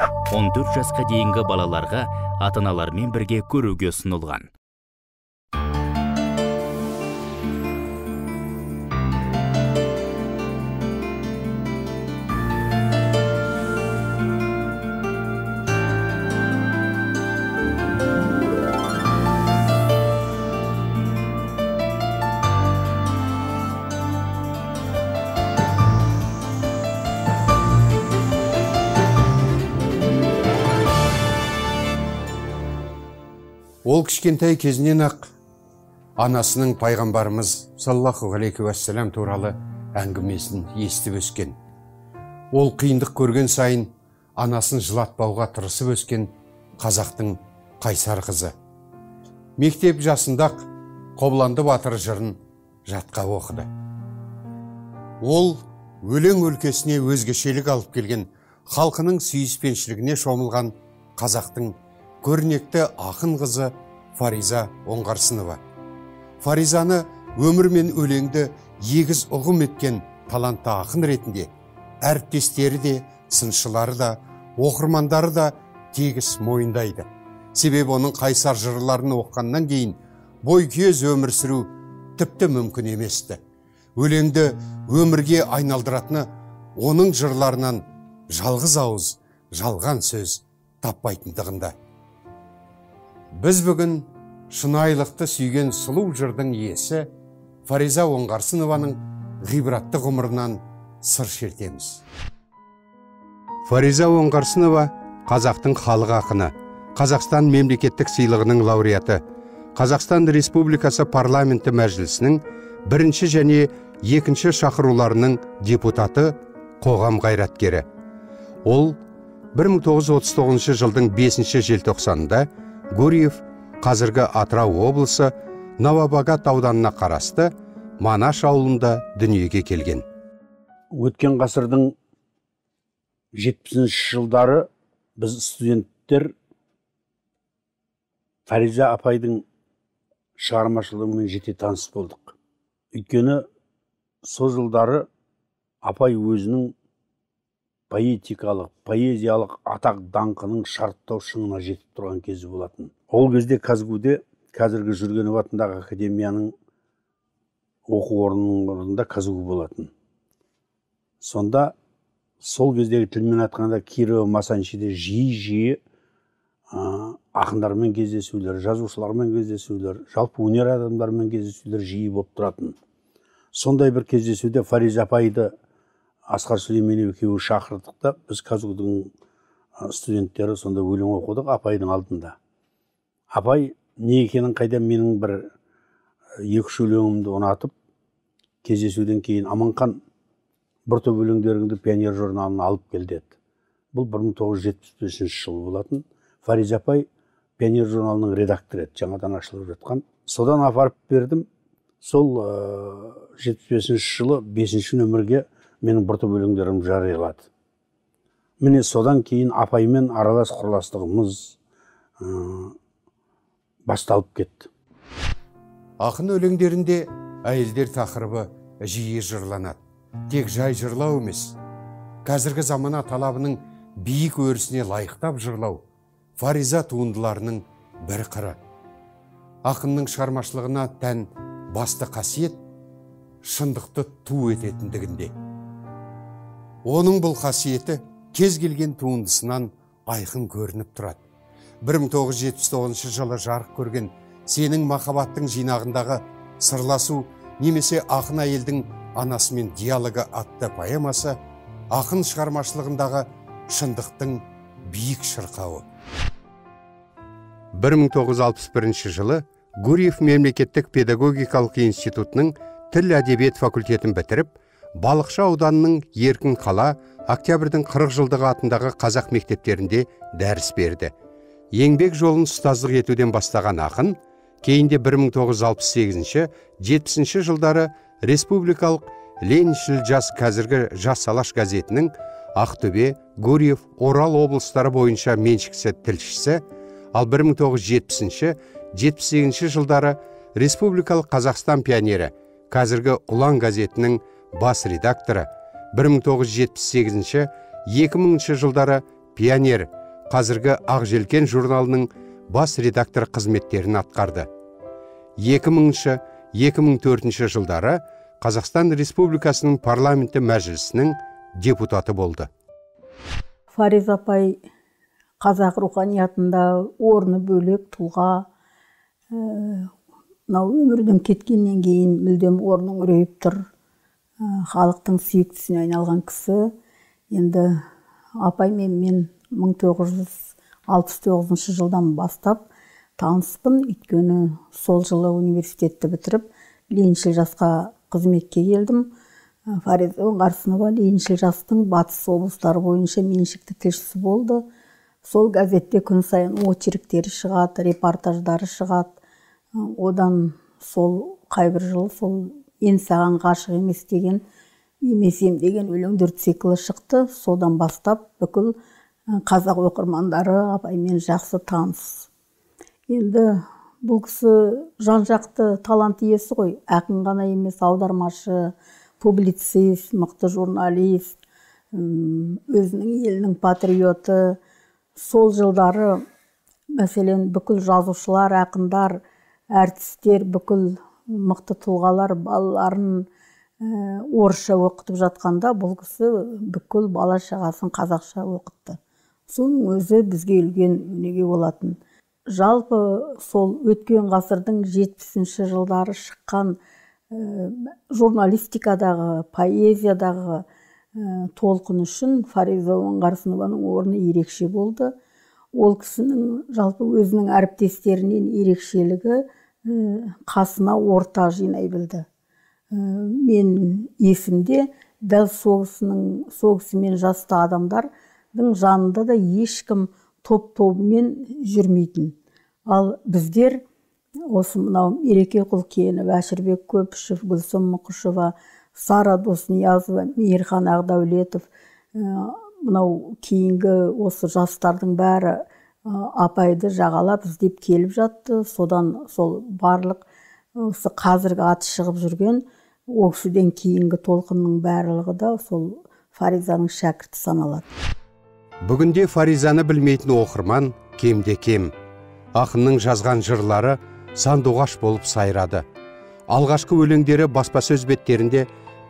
14 жасқа дейінгі балаларға ата-аналармен бірге көруге ұсынылған. Ол кішкентай кезінен ақ анасының пайғамбарымыз саллаллаху алейхи уассалам туралы әңгімесін естіп өскен. Ол қиындық көрген сайын анасын жылатпауға тырысып өскен қазақтың қайсар қызы. Мектеп жасында-ақ Қобыланды батыр жырын жатқа оқыды. Ол өлең өлкесіне өзгешелік алып келген, халқының сүйіспеншілігіне шомылған қазақтың көрнекті ақын қызы Фариза Оңғарсынова. Фаризаны өмір мен өлеңді егіз ұғым еткен талантты ақын ретінде әріптестері де, сыншылары да, оқырмандары да тегіс мойындайды. Себебі оның қайсар жырларын оққаннан кейін бойкез өмір сүру тіпті мүмкін еместі. Өлеңді өмірге айналдыратыны оның жырларынан жалғыз ауыз, жалған сөз таппайтындығында. Біз бүгін шынайылықты сүйген сұлу жырдың иесі Фариза Оңғарсынованың ғибратты ғұмырынан сыр шертеміз. Фариза Оңғарсынова қазақтың халық ақыны, Қазақстан мемлекеттік сыйлығының лауреаты, Қазақстан Республикасы парламенті мәжілісінің бірінші және екінші шақыруларының депутаты, қоғам қайраткері. Ол 1939 жылдың 5 желтоқсанында Гурьев, қазіргі Атырау облысы, Новобогат ауданына қарасты Манаш ауылында дүниеге келген. Өткен ғасырдың 70-ші жылдары біз студенттер Фариза апайдың шығармашылығымен жете таныс болдық. Өйткені сол жылдары апай өзінің поэзиялық атақ даңқының шарттау шыңына жетіп тұрған кезі болатын. Ол кезде Казгуде, қазіргі Жүргенов атындағы академияның оқу орнында Казгу болатын. Сонда сол кездегі тілмен айтқанда Кирова Масанчиде жиі ақындармен кездесулер, жазушылармен кездесулер, жалпы өнер адамдармен кездесулер жиі болып тұратын. Сондай бір кездесуде Фариза апайды Асқар Сүлейменов екеуі шақырдық та, біз Казгудың студенттері сонда өлең оқыдық апайдың алдында. Апай не екенін қайдан менің бір 2-3 өлеңімді ұнатып, кездесуден кейін Аманхан бір топ өлеңдеріңді Пионер журналына алып кел деді. Бұл 1975 жыл болатын. Фариза апай Пионер журналының редакторы еді, жаңадан ашылып жатқан. Содан апарып бердім. Сол 75 жылы 5-ші нөмірге менің бір топ өлеңдерім жариялады. Міне содан кейін апаймен аралас құрластығымыз басталып кетті. Ақын өлеңдерінде әйелдер тақырыбы жиі жырланады. Тек жай жырлау емес, қазіргі замана талабының биік өрісіне лайықтап жырлау Фариза туындыларының бір қыры. Ақынның шығармашылығына тән басты қасиет шындықты ту ететіндігінде. Оның бұл қасиеті кез келген туындысынан айқын көрініп тұрады. 1979 жылы жарық көрген «Сенің махаббаттың» жинағындағы «Сырласу» немесе «Ақын әйелдің анасымен диалогы» атты поэмасы ақын шығармашылығындағы шындықтың биік шырқауы. 1961 жылы Гурьев мемлекеттік педагогикалық институтының тіл әдебиет факультетін бітіріп, Балықшы ауданының Еркін қала, Октябрьдің 40 жылдығы атындағы қазақ мектептерінде дәріс берді. Еңбек жолын ұстаздық етуден бастаған ақын, кейінде 1968-70 жылдары республикалық Лениншіл жас қазіргі Жас Алаш газетінің Ақтөбе, Гурьев, Орал облыстары бойынша меншікті тілшісі, ал 1970-78 жылдары республикалық Қазақстан пионері, қазіргі Ұлан газетінің бас редакторы, 1978-2000 жылдары пионер, қазіргі Ақ Желкен журналының бас редактор қызметтерін атқарды. 2000-2004 жылдары Қазақстан Республикасының парламенті мәжілісінің депутаты болды. Фариза апай қазақ руханиятында орны бөлек тұлға, өмірден кеткеннен кейін мүлдем орның үрейіп тұр, халықтың сүйіктісіне айналған кісі. Енді апаймен мен 1969 жылдан бастап таныспын, өйткені сол жылы университетті бітіріп, лениншіл жасқа қызметке келдім. Фариза Оңғарсынова лениншіл жастың батыс облыстары бойынша меншікті тілшісі болды. Сол газетте күн сайын очерктері шығады, репортаждары шығады. Одан сол қайбір жылы сол «Мен саған ғашық емес деген, емесем» деген өлеңдер циклі шықты. Содан бастап бүкіл қазақ оқырмандары апаймен жақсы таныс. Енді бұл кісі жан-жақты талант иесі ғой. Ақын ғана емес, аудармашы, публицист, мықты журналист, өзінің елінің патриоты. Сол жылдары, мәселен, бүкіл жазушылар, ақындар, әртістер, бүкіл мықты тұлғалар балаларын орысша оқытып жатқанда, бұл кісі бүкіл бала шағасын қазақша оқытты. Соның өзі бізге үлкен өнеге болатын. Жалпы сол өткен ғасырдың 70-ші жылдары шыққан журналистикадағы, поэзиядағы толқын үшін Фариза Оңғарсынованың орны ерекше болды. Ол кісінің жалпы өзінің әріптестерінен ерекшелігі қасына орта жинай білді. Мен есімде дәл соғысымен жасты адамдардың жанында да ешкім топ-тобымен жүрмейтін. Ал біздер осы мынау Мереке Құлкенов, Әшірбек Көпішев, Гүлсім Мұқышева, Сара Досниязова, Мейірхан Ағдәулетов, мынау кейінгі осы жастардың бәрі апайды жағалап іздеп келіп жатты. Содан сол барлық осы қазіргі аты шығып жүрген Оксуден кейінгі толқынның барлығы да сол Фаризаның шәкірті саналады. Бүгінде Фаризаны білмейтін оқырман кемде кем. Ақынның жазған жырлары сандуғаш болып сайрады. Алғашқы өлеңдері баспасөз беттерінде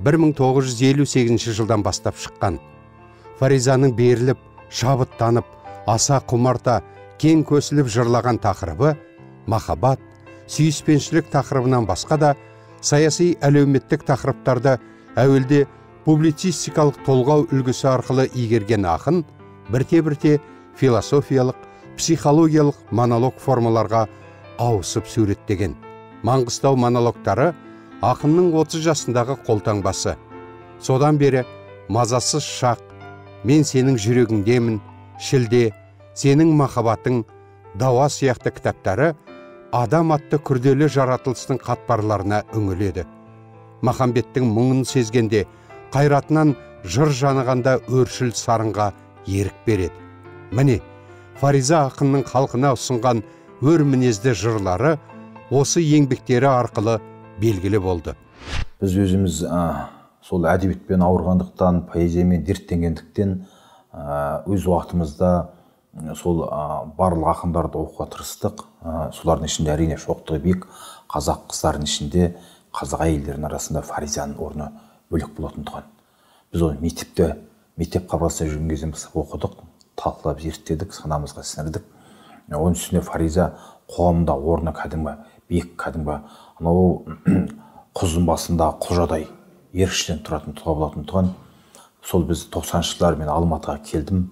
1958 жылдан бастап шыққан. Фаризаның беріліп, шабыттанып, аса құмарта, кең көсіліп жырлаған тақырыбы махаббат, сүйіспеншілік тақырыбынан басқа да саяси әлеуметтік тақырыптарды әуелде публицистикалық толғау үлгісі арқылы игерген ақын бірте-бірте философиялық, психологиялық монолог формаларға ауысып суреттеген. Маңғыстау монологтары ақынның 30 жасындағы қолтаңбасы. Содан бері мазасыз шақ, мен сенің жүрегіңдемін, шілде, сенің махаббатың, дауа сияқты кітаптары адам атты күрделі жаратылыстың қатпарларына үңіледі. Махамбеттің мұңын сезгенде, қайратынан жыр жанығанда өршіл сарынға ерік береді. Міне, Фариза ақынның халқына ұсынған өр мінезді жырлары осы еңбектері арқылы белгілі болды. Біз өзіміз сол әдебиетпен ауырғандықтан, поэзиямен дерттенгендіктен өз уақытымызда сол барлық ақындарды оқуға тырыстық. Солардың ішінде әрине шоқтығы биік қазақ қыздарының ішінде, қазақ әйелдерінің арасында Фаризаның орны бөлек болатын тұғын. Біз оны мектеп қабырғасында жүрген кезден бастап оқыдық, талқылап зерттедік, санамызға сіңірдік. Оның үстіне Фариза қоғамда орны кәдімгі биік, кәдімгі анау құздың басында құлжадай еркіштен тұратын тұлға болатын тұғын. Сол біз 90-шы жылдары мен Алматыға келдім.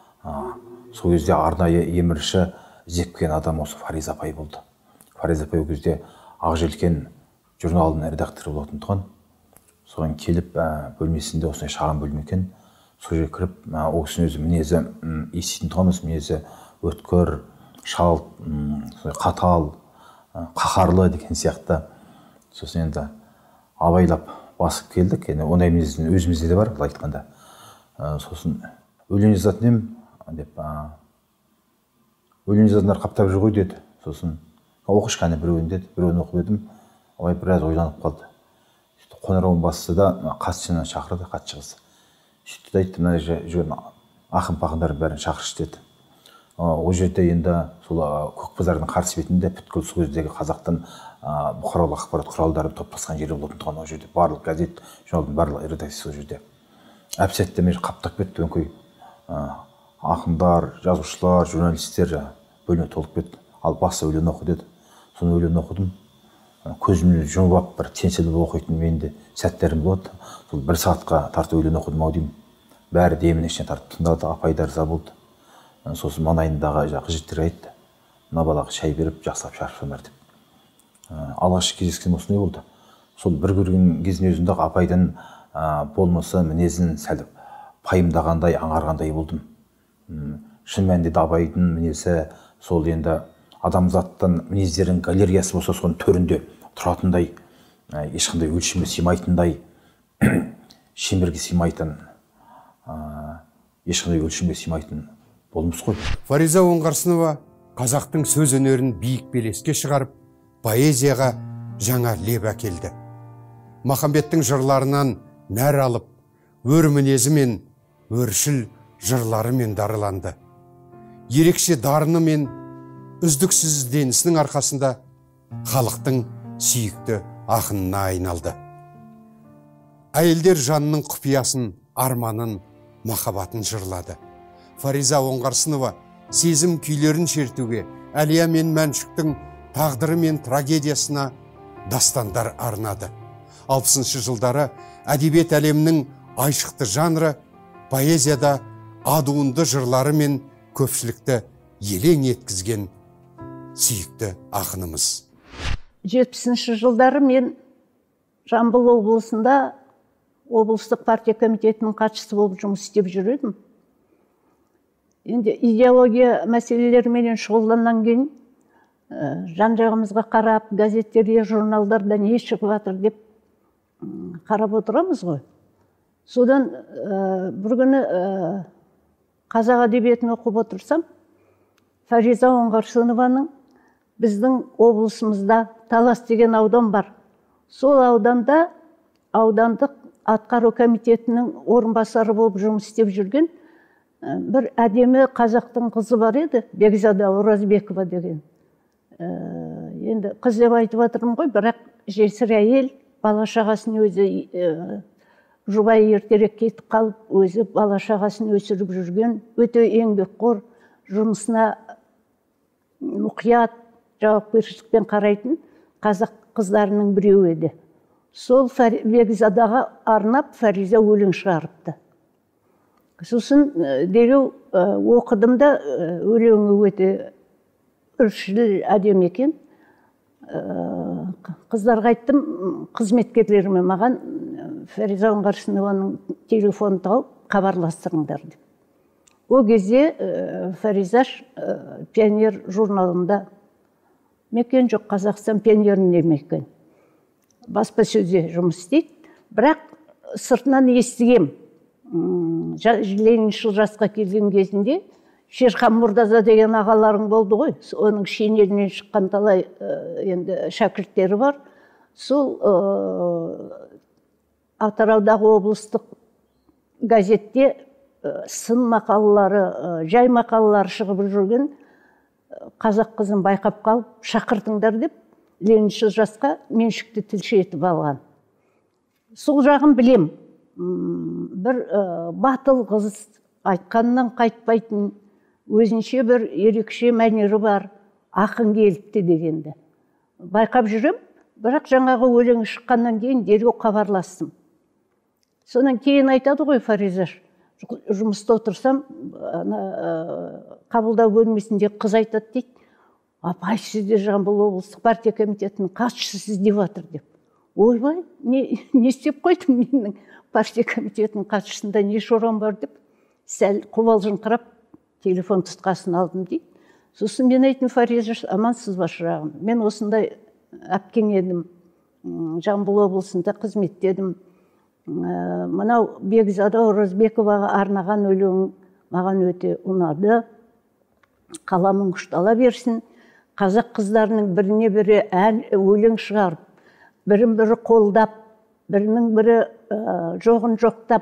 Сол кезде арнайы емірші іздепкен адам осы Фариза апай болды. Фариза апай ол кезде Ақ Желкен журналының редакторы болатын тұғын. Соған келіп бөлмесінде, осындай шағын бөлме екен, сол жерге кіріп, ол кісінің өзі мінезі еститін тұғымыз, мінезі өткір, шалт, қатал, қаһарлы деген сияқты. Сосын енді абайлап басып келдік. Ондай мінездің өзімізде де бар, былай айтқанда. Сосын өлең жазатын ем деп, өлең жазатындар қаптап жүр ғой деді. Сосын оқыш қане біреуін деді, біреуін оқып едім. Абай біраз ойланып қалды. Қоңырауын басты да қатшыны шақырды, қатшы қыз. Сөйтті де айтты, мына жүрген ақын-пақындардың бәрін шақыршы деді. Ол жерде енді сол Көкбазардың қарсы бетінде бүткіл сол кездегі қазақтың бұқаралық ақпарат құралдары топтасқан жері болатын тұғын. Ол жерде барлық газет, журналдың барлық редакциясы сол жерде. Әп-сәтте мен қаптап кетті өңкей. Ақындар, жазушылар, журналистер бөлме толып кетті. Ал баста өлең оқы деді. Соны өлең оқыдым. Көзімді жұмып алып бір теңселіп оқитын менде сәттерім болады. Сол 1 сағатқа тарта өлең оқыдым ау деймін. Бәрі демін ішіне тартып тыңдады, апайдар ырза болды. Сосын маңайындағы қажеттер айтты. Мына балаға шай беріп, жақсылап шаршамар деп. Алғаш кездескен осындай болды. Сол бір көрген кездің өзінде апайдың болмысы, мінезін сәл пайымдағандай, аңғарғандай болдым. Шын мәнінде абайдың мінезі сол енді адамзаттың мінездерінің галереясы болса, соның төрінде тұратындай, ешқандай өлшемге сыймайтындай, шеңберге сыймайтын, ешқандай өлшемге сыймайтын болмыс қой. Фариза Оңғарсынова қазақтың сөз өнерін биік белеске шығарып, поэзияға жаңа леп әкелді. Махамбеттің жырларынан нәр алып, өр мінезі мен өршіл жырларымен дарыланды. Ерекше дарыны мен үздіксіз ізденісінің арқасында халықтың сүйікті ақынына айналды. Әйелдер жанының құпиясын, арманын, махаббатын жырлады. Фариза Оңғарсынова сезім күйлерін шертуге, Әлия мен Мәншүктің тағдыры мен трагедиясына дастандар арнады. 60 жылдары әдебиет әлемінің айшықты жанры поэзияда адуынды жырлары мен көпшілікті елең еткізген сүйікті ақынымыз. 70 жылдары мен Жамбыл облысында облыстық партия комитетінің хатшысы болып жұмыс істеп жүрдім. Енді идеология мәселелерімен шұғылданған кейін жан-жағымызға қарап, газеттерде, журналдарда не шығып жатыр деп қарап отырамыз ғой. Содан бір күні қазақ әдебиетін оқып отырсам, Фариза Оңғарсынованың біздің облысымызда Талас деген аудан бар. Сол ауданда аудандық атқару комитетінің орынбасары болып жұмыс істеп жүрген бір әдемі қазақтың қызы бар еді, Бекзада Оразбекова деген. Енді қыз деп айтып жатырмын ғой, бірақ жесір әйел, бала шағасын өзі жұбайы ертерек кетіп қалып, өзі бала шағасын өсіріп жүрген, өте еңбекқор, жұмысына мұқият, жауапкершілікпен қарайтын қазақ қыздарының біреуі еді. Сол Бекзадаға арнап Фариза өлең шығарыпты. Сосын дереу оқыдым да, өлеңі өте үршіл әдемі екен. Қыздарға айттым, қызметкерлеріме маған Фариза Оңғарсынованың телефонын тауып хабарластырыңдар деп. Ол кезде Фаризаш пионер журналында мекен жоқ, Қазақстан пионерінде мекен. Баспасөзде жұмыс істейді. Бірақ сыртынан естігем, Лениншіл жасқа келген кезінде Шерхан Мұрдаза деген ағаларың болды ғой, оның шинелінен шыққан талай енді шәкірттері бар. Сол Атыраудағы облыстық газетте сын мақалалары, жай мақалалары шығып жүрген қазақ қызын байқап қалып, шақыртыңдар деп Лениншіл жасқа меншікті тілші етіп алған. Сол жағын білем. Бір батыл қыз, айтқанынан қайтпайтын, өзінше бір ерекше мәнері бар, ақын келіпті дегенді. Байқап жүрем, бірақ жаңағы өлеңі шыққаннан кейін дереу хабарластым. Сонан кейін айтады ғой Фаризаш, жұмыста отырсам, қабылдау бөлмесінде қыз айтады дейді, апай, сізде Жамбыл облыстық партия комитетінің хатшысы деп жатыр деп. Ойбай, не істеп қойдым менің партия комитетінің хатшысында не шорам бар деп, сәл қобалжыңқырап телефон тұтқасын алдым дейді. Сосын мен айттым, Фаризаш, амансыз ба шырағым, мен осындай әпкең едім, Жамбыл облысында қызметтедім. Мынау Бекзада Оразбековаға арнаған өлең маған өте ұнады. Қаламың күштала берсін. Қазақ қыздарының біріне бірі өлең шығарып, бірін бірі қолдап, бірінің бірі жоғын жоқтап,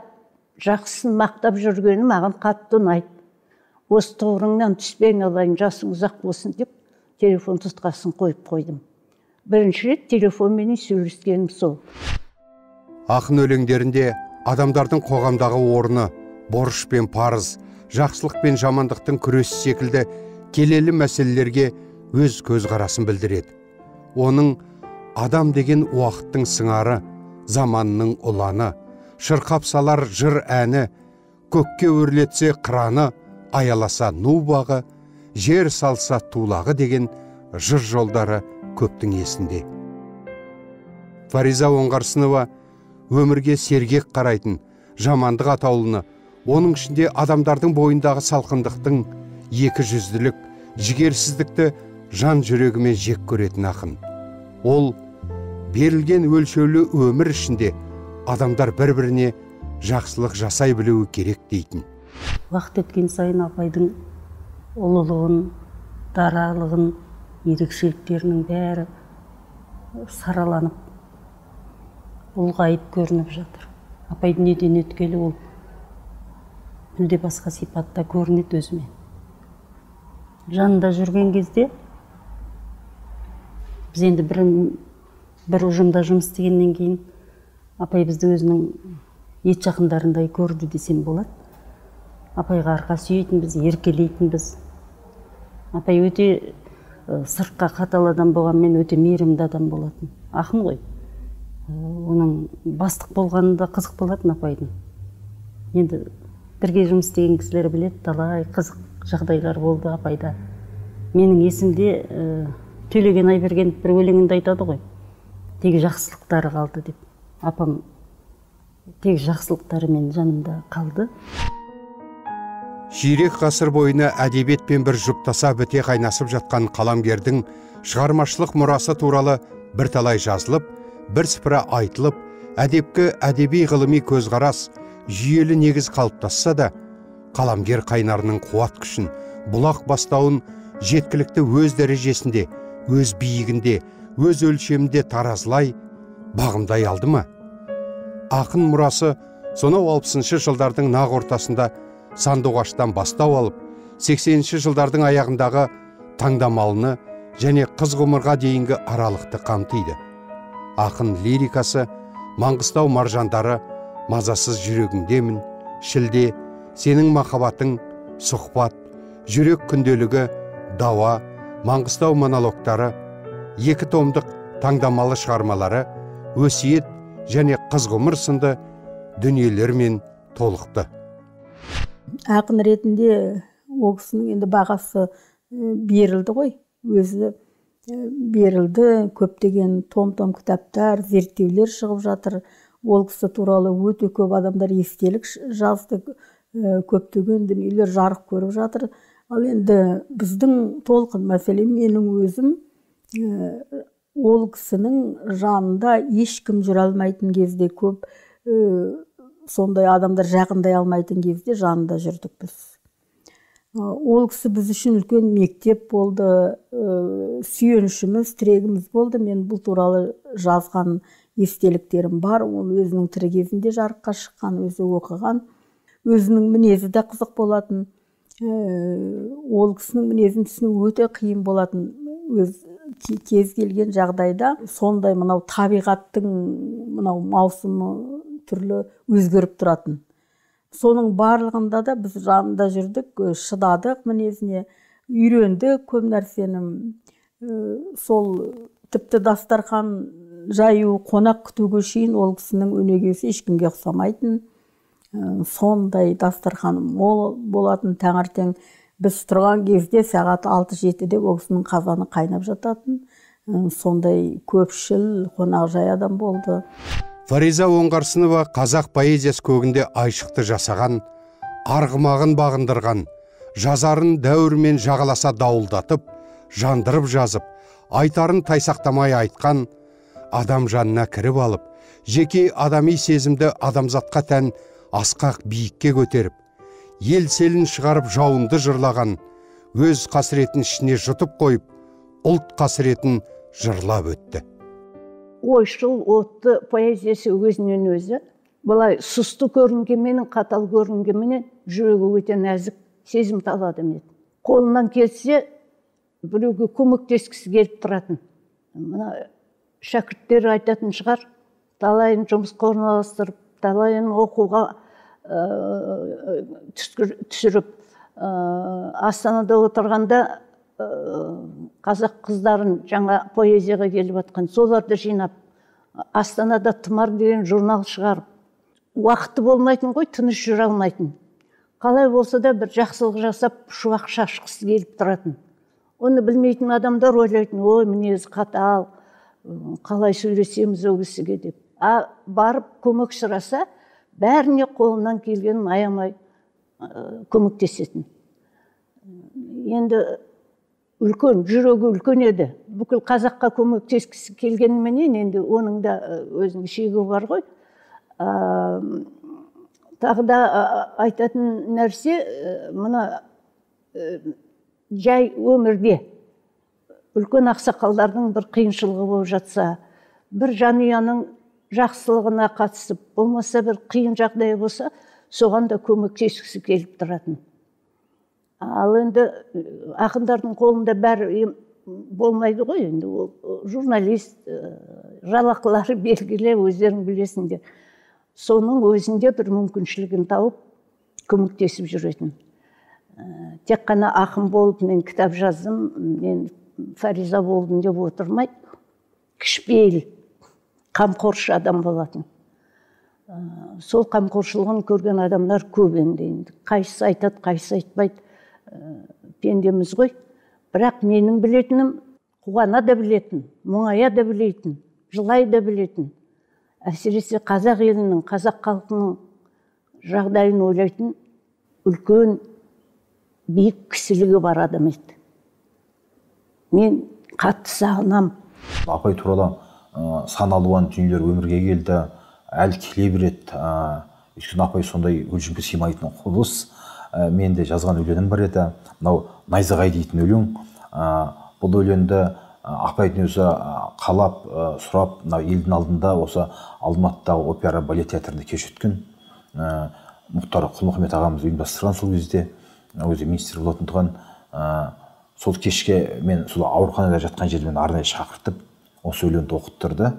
жақсысын мақтап жүргені маған қатты ұнайды. Осы тұғырыңнан түспең алайын, жасың ұзақ болсын деп, телефон тұтқасын қойып қойдым. Бірінші рет телефонмен сөйлескенім сол. Ақын өлеңдерінде адамдардың қоғамдағы орны, борыш пен парыз, жақсылық пен жамандықтың күресі секілді келелі мәселелерге өз көзқарасын білдіреді. Оның адам деген уақыттың сыңары, заманның ұланы, шырқап салар жыр әні, көкке өрлетсе қыраны, аяласа ну бағы, жер салса тулағы деген жыр жолдары көптің есінде. Фариза Оңғарсынова өмірге сергек қарайтын, жамандық атаулыны, оның ішінде адамдардың бойындағы салқындықтың, екі жүзділік, жігерсіздікті жан жүрегімен жек көретін ақын. Ол берілген өлшеулі өмір ішінде адамдар бір-біріне жақсылық жасай білуі керек дейтін. Уақыт өткен сайын апайдың ұлылығын, даралығын, ерекшеліктерінің бәрі сараланып, ұлғайып көрініп жатыр. Апайдың неден өткелі ол мүлде басқа сипатта көрінеді өзіме. Жанында жүрген кезде біз енді бір ұжымда жұмыс істегеннен кейін апай бізді өзінің ет жақындарындай көрді десем болады. Апайға арқа сүйейтін біз, еркелейтін біз. Апай өте сыртқа қатал адам болғанмен өте мейірімді адам болатын. Ақын ғой. Оның бастық болғанында қызық болатын апайдың. Енді бірге жұмыс істеген кісілер біледі, талай қызық жағдайлар болды апайда. Менің есімде Төлеген Айбергенов бір өлеңінде айтады ғой. Тек жақсылықтары қалды деп. Апам тек жақсылықтарымен жанымда қалды. Ширек ғасыр бойына әдебиетпен бір жұптаса біте қайнасып жатқан қаламгердің шығармашылық мұрасы туралы бірталай жазылып, бірсыпыра айтылып, әдепкі әдеби ғылыми көзқарас жүйелі негіз қалыптасса да, қаламгер қайнарының қуат күшін, бұлақ бастауын жеткілікті өз дәрежесінде, өз биігінде, өз өлшемінде таразылай, бағымдай алды ма? Ақын мұрасы сонау 60-шы жылдардың нақ ортасында Сандуғаштан бастау алып, 80-ші жылдардың аяғындағы Таңдамалыны және Қыз ғұмырға дейінгі аралықты қамтиды. Ақын лирикасы Маңғыстау маржандары, Мазасыз жүрегіңдемін, Шілде, Сенің махаббатың, Сұхбат, Жүрек күнделігі, Дауа, Маңғыстау монологтары, 2 томдық таңдамалы шығармалары, Өсиет және Қыз ғұмыр сынды дүниелермен толықты. Ақын ретінде ол кісінің енді бағасы берілді ғой, өзі берілді, көптеген том-том кітаптар, зерттеулер шығып жатыр. Ол кісі туралы өте көп адамдар естелік жазды, көптеген дүниелер жарық көріп жатыр. Ал енді біздің толқын мәселе, менің өзім ол кісінің жанында ешкім жүре алмайтын кезде, көп сондай адамдар жақындай алмайтын кезде жанында жүрдік біз. Ол кісі біз үшін үлкен мектеп болды, сүйенішіміз, тірегіміз болды. Мен бұл туралы жазған естеліктерім бар. Ол өзінің тірі кезінде жарыққа шыққан, өзі оқыған. Өзінің мінезі де қызық болатын. Ол кісінің мінезін түсіну өте қиын болатын. Өз кез келген жағдайда сондай мынау табиғаттың мынау маусымы түрлі өзгеріп тұратын. Соның барлығында да біз жанында жүрдік, шыдадық мінезіне, үйрендік көп нәрсені. Сол тіпті дастархан жаю, қонақ күтуге шейін ол кісінің өнегесі ешкімге ұқсамайтын. Сондай дастархан мол болатын. Таңертең біз тұрған кезде сағат 6-7-де ол кісінің қазаны қайнап жататын. Сондай көпшіл қонақжай адам болды. Фариза Оңғарсынова қазақ поэзиясы көгінде айшықты жасаған, арғымағын бағындырған, жазарын дәуірмен жағаласа дауылдатып, жандырып жазып, айтарын тайсақтамай айтқан, адам жанына кіріп алып, жеке адами сезімді адамзатқа тән асқақ биікке көтеріп, ел селін шығарып жауынды жырлаған, өз қасіретін ішіне жұтып қойып, ұлт қасіретін жырлап өтті. Ойшыл, отты поэзиясы өзінен өзі былай сұсты көрінгенменен, қатал көрінгенменен жүрегі өте нәзік, сезімтал адам еді. Қолынан келсе біреуге көмектескісі келіп тұратын. Мына шәкірттер айтатын шығар, талайын жұмысқа орналастырып, талайын оқуға түсіріп, Астанада отырғанда қазақ қыздарын жаңа поэзияға келіп жатқан, соларды жинап, Астанада Тұмар деген журнал шығарып, уақыты болмайтын ғой, тыныш жүре алмайтын. Қалай болса да бір жақсылық жасап, шуақ шашқысы келіп тұратын. Оны білмейтін адамдар ойлайтын, ой, мінезі қатал, қалай сөйлесеміз ол кісіге деп. Барып көмек сұраса, бәріне қолынан келгенін аямай көмектесетін. Енді үлкен, жүрегі үлкен еді. Бүкіл қазаққа көмектескісі келгеніменен, енді оның да өзінің шегі бар ғой. Тағы да айтатын нәрсе, мына жай өмірде үлкен ақсақалдардың бір қиыншылығы болып жатса, бір жанұяның жақсылығына қатысып, болмаса бір қиын жағдай болса, соған да көмектескісі келіп тұратын. Ал енді ақындардың қолында бәрі болмайды ғой, енді журналист, жалақылары белгілі, өздерің білесіңдер. Соның өзінде бір мүмкіншілігін тауып, көмектесіп жүретін. Тек қана ақын болып мен кітап жаздым, мен фариза болдым деп отырмайды. Кішіпейіл, қамқоршы адам болатын. Сол қамқоршылығын көрген адамдар көп енді. Қайсысы айтады, қайсысы айтпайды. Пендеміз ғой. Бірақ менің білетінім, қуана да білетін, мұңая да білетін, жылай да білетін. Әсіресе қазақ елінің, қазақ халқының жағдайын ойлайтын үлкен биік кісілігі бар адам еді. Мен қатты сағынам. Апай туралы сан алуан дүниелер өмірге келді, әлі келе береді. Өйткені апай сондай өлшемге сыймайтын құбылыс. Мен де жазған өлеңім бар еді. Мынау Найзағай дейтін өлең. Бұл өлеңді апайдың өзі қалап, сұрап, мынау елдің алдында осы Алматыдағы опера балет театрында кеш өткен. Мұхтар Құл-Мұхаммед ағамыз ұйымдастырған сол кезде, өзі министр болатындығын. Сол кешке мен сол ауруханада жатқан жерден арнайы шақыртып, осы өлеңді оқыттырды.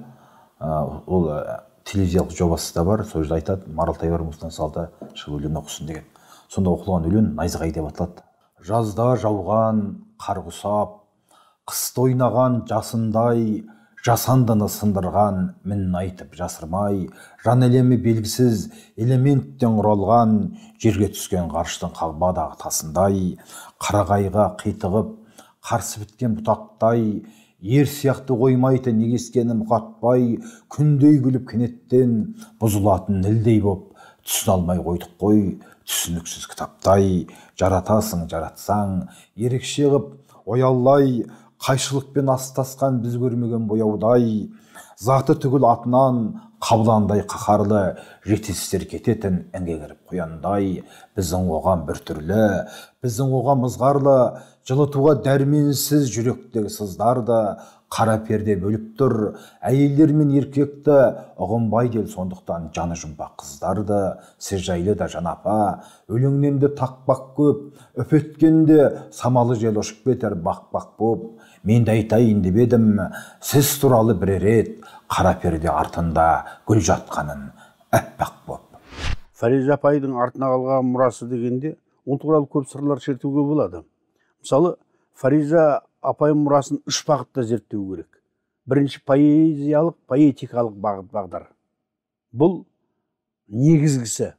Ол телевизиялық жобасы да бар, сол жерде айтады, Маралтай бар мұстан салда шығып өлең оқысын деген. Сонда оқылған өлең Найзағай деп аталады. Жазда жауған қар құсап, қыста ойнаған жасындай, жасандыны сындырған мінін айтып жасырмай, жан әлемі белгісіз элементтен құралған, жерге түскен ғарыштың қағбадағы тасындай, қарағайға қитығып, қарсы біткен бұтақтай, ер сияқты қоймайтын негескені мұқатпай, күндей күліп кенеттен бұзылатын нілдей боп, түсін алмай қойдық қой, түсініксіз кітаптай, жаратасың, жаратсаң, ерекше ғып, оялай, қайшылықпен астасқан біз көрмеген бояудай, заты түгіл атынан қабыландай қақарлы, жетесіздер кететін әнге кіріп қояндай, біздің оған бір түрлі, біздің оған мызғарлы, жылытуға дәрменсіз жүректегі сыздарды, қара перде бөліп тұр, әйелдер мен еркекті ұғынбай дел, сондықтан жаны жұмбақ қыздарды, сіз жайлы да жанапа, өлеңнен де тақпақ көп, өпеткенде самалы жел ұшып кетер бақ-бақ боп, мен де айтайын деп едім, сіз туралы бір рет, қара перде артында гүл жатқанын әппақ боп. Фариза апайдың артына қалған мұрасы дегенде, ол туралы көп сырлар шертуге болады. Мысалы, Фариза апай мұрасын үш бағытта зерттеу керек. Бірінші поэзиялық, поэтикалық бағдар. Бұл негізгісі.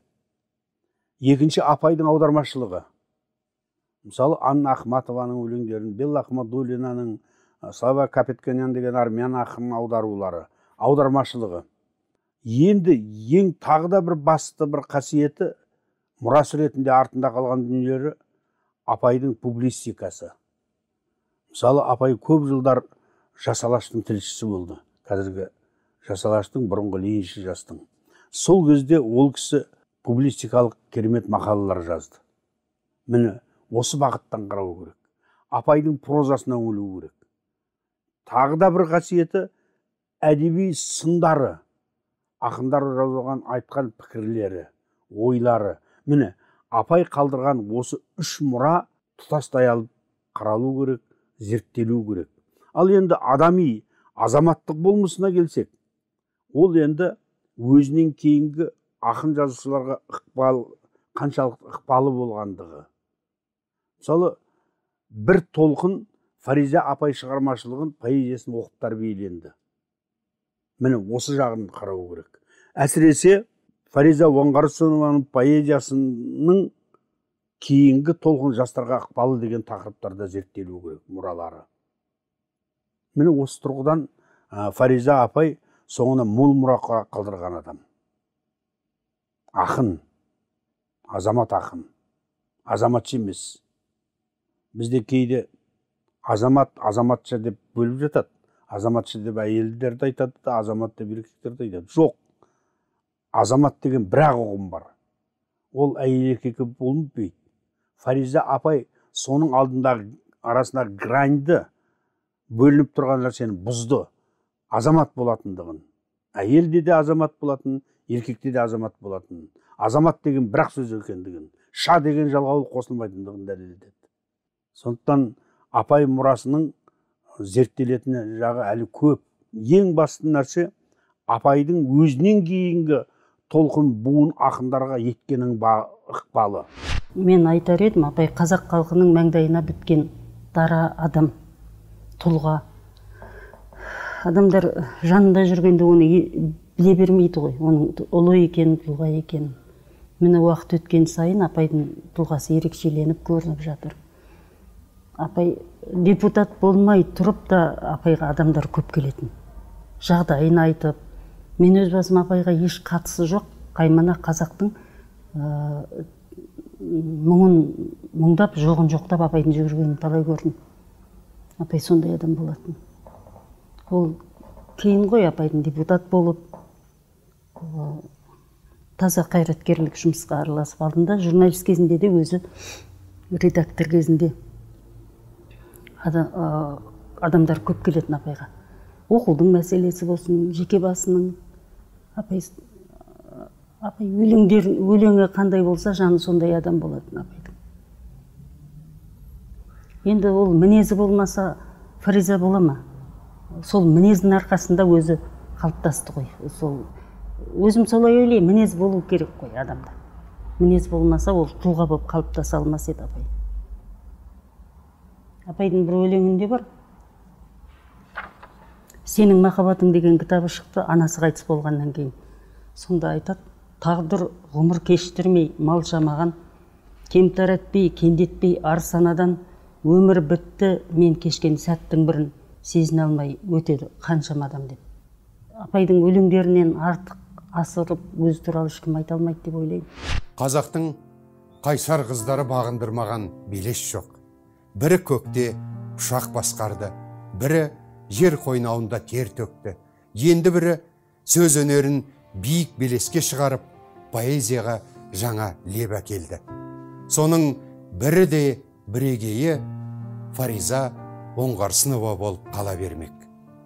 Екінші апайдың аудармашылығы. Мысалы, Анна Ахматованың өлеңдерін, Белла Ахмадуллинаның, Слава Капетканян деген армян ақынның аударулары, аудармашылығы. Енді ең тағы да бір басты бір қасиеті, мұрасы ретінде артында қалған дүниелері апайдың публистикасы. Мысалы, апай көп жылдар Жас Алаштың тілшісі болды. Қазіргі Жас Алаштың бұрынғы Лениншіл жастың. Сол кезде ол кісі публистикалық керемет мақалалар жазды. Міне, осы бағыттан қарау керек. Апайдың прозасына үңілу керек. Тағы да бір қасиеті әдеби сындары. ақындар жазған айтқан пікірлері, ойлары. Міне, апай қалдырған осы үш мұра тұтастай алып қаралу керек, зерттелу керек. Ал енді адами азаматтық болмысына келсек, ол енді өзінен кейінгі ақын жазушыларға қаншалық ықпалы болғандығы. Мысалы, бір толқын Фариза апай шығармашылығын, поэзиясын оқып тәрбиеленді. Міне осы жағын қарау керек. Әсіресе Фариза Оңғарсынованың поэзиясының кейінгі толқын жастарға ықпалы деген тақырыптарда зерттелу керек, мұралары. Міне осы тұрғыдан Фариза апай соңына мол мұра қалдырған адам. Ақын, азамат ақын, азаматшы емес. Бізде кейде азаматша деп бөліп жатады. Азаматшы деп әйелдерді айтады, азамат деп еркектерді айтады. Жоқ. Азамат деген бір-ақ ұғым бар. Ол әйел еркекке болмайды. Фариза апай соның алдындағы арасындағы граньды, бөлініп тұрған нәрсені бұзды. Азамат болатындығын. Әйелде де азамат болатын, еркекте де азамат болатын. Азамат деген бір-ақ сөз екендігін, ша деген жалғауыл қосылмайтындығын дәлелдеді. Сондықтан апай мұрасының зерттелетін жағы әлі көп. Ең басты нәрсе апайдың өзінен кейінгі толқын буын ақындарға еткенің ықпалы. Мен айтар едім, апай қазақ халқының маңдайына біткен дара адам, тұлға. Адамдар жанында жүргенде оны біле бермейді ғой, оның ұлы екен, тұлға екен. Міне уақыт өткен сайын апайдың тұлғасы ерекшеленіп көрініп жатыр. Апай депутат болмай тұрып та апайға адамдар көп келетін. Жағдайын айтып, мен өз басым апайға еш қатысы жоқ, қаймана қазақтың мұңдап, жоғын жоқтап апайдың жүргенін талай көрдім. Апай сондай адам болатын. Ол кейін ғой апайдың депутат болып, таза қайраткерлік жұмысқа араласып алдында, журналист кезінде де өзі редактор кезінде адамдар көп келетін апайға. Оқудың мәселесі болсын, жеке басының. Апай өлеңі қандай болса, жаны сондай адам болатын апайдың. Енді ол мінезі болмаса, Фариза бола ма? Сол мінездің арқасында өзі қалыптасты ғой. Өзім солай ойлаймын, мінез болу керек қой адамда. Мінез болмаса, ол тұлға болып қалыптаса алмас еді апай. Апайдың бір өлеңінде бар. Сенің махаббатың деген кітабы шықты, анасы қайтыс болғаннан кейін. Сонда айтады, тағдыр ғұмыр кештірмей, мал жамаған, кемтар етпей, кендетпей арсанадан, өмір бітті, мен кешкен сәттің бірін сезіне алмай өтеді қаншама адам деп. Апайдың өлеңдерінен артық асырып, өз туралы ешкім айта алмайды деп ойлаймын. Қазақтың қайсар қыздары бағындырмаған белес жоқ. Бірі көкте ұшақ басқарды, бірі жер қойнауында тер төкті. Енді бірі сөз өнерін биік белеске шығарып, поэзияға жаңа леп әкелді. Соның бірі де бірегейі Фариза Оңғарсынова болып қала бермек.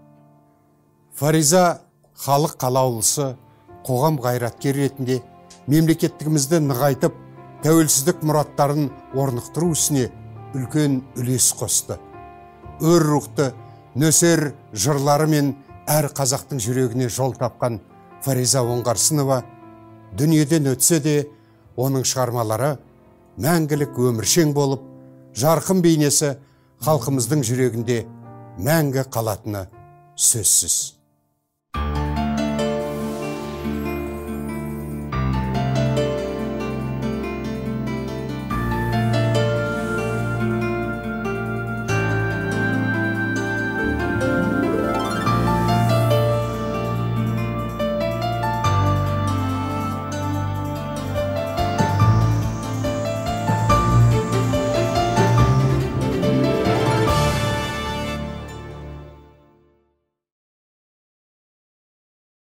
Фариза халық қалаулысы, қоғам қайраткер ретінде мемлекеттігімізді нығайтып, тәуелсіздік мұраттарын орнықтыру ісіне үлкен үлес қосты. Өр рухты, нөсер жырлары мен әр қазақтың жүрегіне жол тапқан Фариза Оңғарсынова дүниеден өтсе де, оның шығармалары мәңгілік өміршең болып, жарқын бейнесі халқымыздың жүрегінде мәңгі қалатыны сөзсіз.